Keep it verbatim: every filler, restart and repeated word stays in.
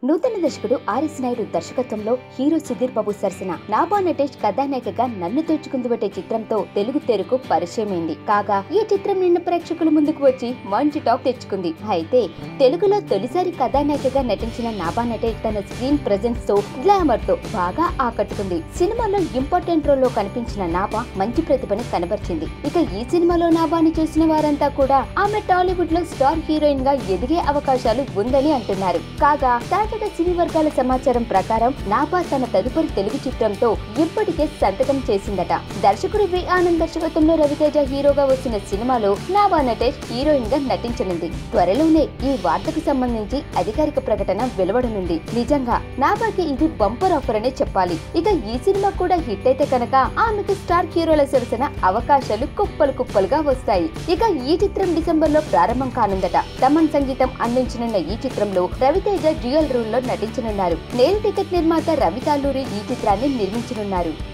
నూతన దర్శకుడు ఆర్ఎస్ నాయుడు దర్శకత్వంలో హీరో సుధీర్ బాబు సరసన నాభా నటేష్ కథానాయికగా నన్ను తోచుకుందుబట్టే చిత్రంతో తెలుగు తెరకు పరిచయమైంది. కాగా ఈ చిత్రం నిన్న ప్రేక్షకుల ముందుకు వచ్చి మంచి టాక్ తెచ్చుకుంది. అయితే తెలుగులో తొలిసారి కథానాయికగా నటించిన నాభా నటేష్ తన స్క్రీన్ ప్రెజెన్స్ తో గ్లామర్ తో బాగా ఆకట్టుకుంది. సినిమాలో ఇంపార్టెంట్ రోల్ లో కనిపించిన నాభా మంచి ప్రతిభని కనబరిచింది. ఇక ఈ సినిమాలో నాభాని చూసిన వారంతా కూడా ఆమె టాలీవుడ్ లో స్టార్ హీరోయిన్ గా ఎదిగే అవకాశాలు ఉందని అంటున్నారు. కాగా తాజాగా సినీ వర్గాల సమాచారం ప్రకారం నాభా తన తదుపరి తెలుగు చిత్రంతో ఇప్పటికే సంతకం చేసిందట. దర్శకుడు వి ఆనంద్ దర్శకత్వంలో రవితేజ హీరోగా వచ్చిన సినిమాలో నాభా నటేష్ హీరోయిన్ గా నటించనుంది. త్వరలోనే ఈ వార్తకు సంబంధించి అధికారిక ప్రకటన వెలువడనుంది. నిజంగా నాభాకి ఇది బంపర్ ఆఫర్ అనే చెప్పాలి. ఇక ఈ సినిమా కూడా హిట్ అయితే కనుక ఆమెకు స్టార్ హీరోల సరసన అవకాశాలు కుప్పలు కుప్పలుగా వస్తాయి. ఇక ఈ చిత్రం డిసెంబర్ లో ప్రారంభం కానుందట. తమన్ సంగీతం అందించనున్న ఈ చిత్రంలో రవితేజ డ్యూయల్ రోల్ లో నటించనున్నారు. నేల్ టికెట్ నిర్మాత రవి తాలూరి ఈ చిత్రాన్ని నిర్మించనున్నారు.